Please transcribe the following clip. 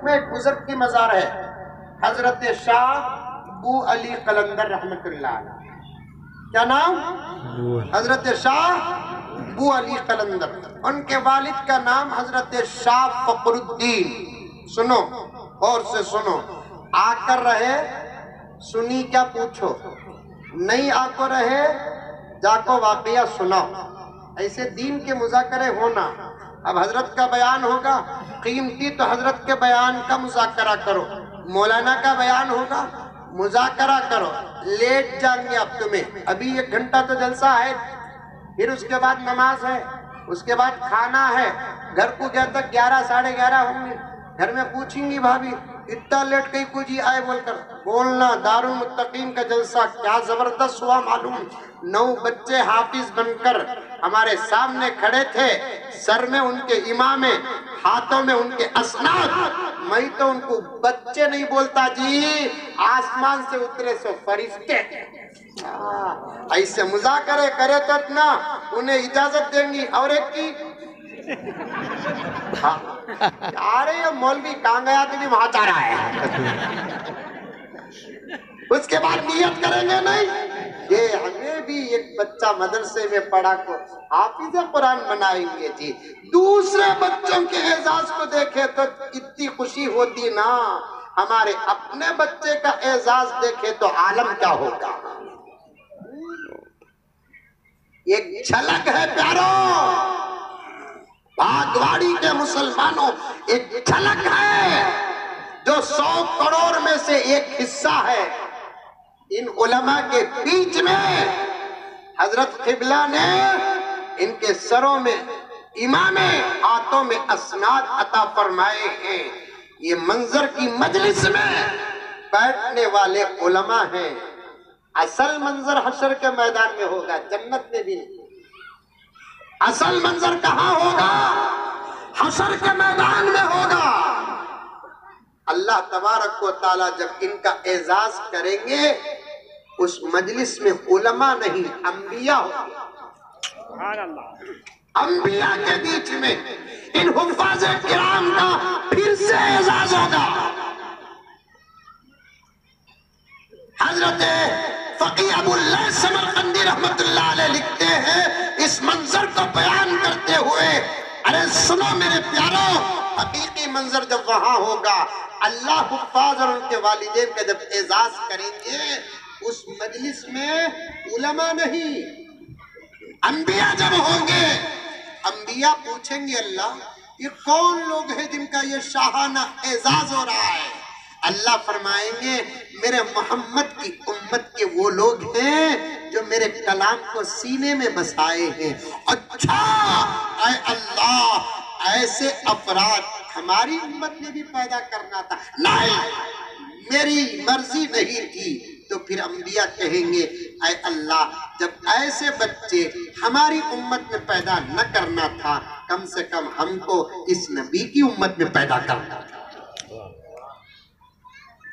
میں ایک بزرگ کی مزار ہے، حضرت شاہ ابو علی قلندر رحمت اللہ علیہ۔ کیا نام؟ حضرت شاہ ابو علی قلندر۔ ان کے والد کا نام حضرت شاہ فخر الدین۔ سنو اور سے سنو، آ کر رہے سنی کیا پوچھو، نہیں آ کو رہے جا کو واقعہ سناؤ، ایسے دین کے مذاکرے ہونا۔ اب حضرت کا بیان ہوگا قیمتی تو حضرت کے بیان کا مذاکرہ کرو، مولانا کا بیان ہوگا مذاکرہ کرو۔ لیٹ جائیں گے اب تمہیں، ابھی 1 گھنٹہ تو جلسہ ہے، پھر اس کے بعد نماز ہے، اس کے بعد کھانا ہے، گھر کو گیا تک 11 ساڑھے 11 ہوں گے، گھر میں پوچھیں گی بھابھی اتنا لیٹ کہیں کو جی آئے بول کر بولنا۔ دارالمتقین کا جلسہ کیا زبردست ہوا معلوم، 9 بچے حافظ بن کر ہمارے سامنے کھڑے تھے، سر میں ان کے امامے، ہاتھوں میں ان کے اسناد۔ میں تو ان کو بچے نہیں بولتا جی، آسمان سے اترے سو فرشتے۔ ایسے مذاکرے کرے تو اتنا انہیں اجازت دیں گی۔ اور ایک کی ارے یہ مولوی کہاں گیا تو بھی وہاں جا رہا ہے، اس کے بعد نیت کریں گے نہیں یہ ہمیں بھی ایک بچہ مدرسے میں پڑھا کو حافظ قرآن بنائیں گے جی۔ دوسرے بچوں کے اعزاز کو دیکھے تو اتنی خوشی ہوتی نا، ہمارے اپنے بچے کا اعزاز دیکھے تو عالم کیا ہوگا۔ ایک جھلک ہے پیاروں، بھاگواڑی کے مسلمانوں، ایک جھلک ہے جو 100 کروڑ میں سے ایک حصہ ہے۔ ان علماء کے بیچ میں حضرت قبلہ نے ان کے سروں میں امامے، ہاتھوں میں اسناد عطا فرمائے ہیں۔ یہ منظر کی مجلس میں بیٹھنے والے علماء ہیں۔ اصل منظر حشر کے میدان میں ہوگا، جنت میں بھی نہیں۔ اصل منظر کہاں ہوگا؟ حشر کے میدان میں ہوگا۔ اللہ تبارک و تعالیٰ جب ان کا اعزاز کریں گے اس مجلس میں علماء نہیں انبیاء ہوں گے۔ انبیاء کے بیچ میں ان حفاظ کرام کا پھر سے اعزاز ہوگا۔ حضرت فقیہ ابو اللہ سمرقندی رحمت اللہ علیہ لکھتے ہیں اس منظر کو بیان کرتے ہوئے، ارے سنو میرے پیاروں، حقیقی منظر جب وہاں ہوگا، اللہ حفاظ اور ان کے والدین کا جب اعزاز کریں گے اس مجلس میں علماء نہیں انبیاء جب ہوں گے، انبیاء پوچھیں گے اللہ یہ کون لوگ ہیں جن کا یہ شاہانہ اعزاز ہو رہا ہے؟ اللہ فرمائیں گے میرے محمد کی امت کے وہ لوگ ہیں جو میرے کلام کو سینے میں بسائے ہیں۔ اچھا اے اللہ ایسے افراد ہماری امت میں بھی پیدا کرنا تھا، نہیں میری مرضی نہیں تھی، تو پھر انبیاء کہیں گے اے اللہ جب ایسے بچے ہماری امت میں پیدا نہ کرنا تھا، کم سے کم ہم کو اس نبی کی امت میں پیدا کرنا تھا۔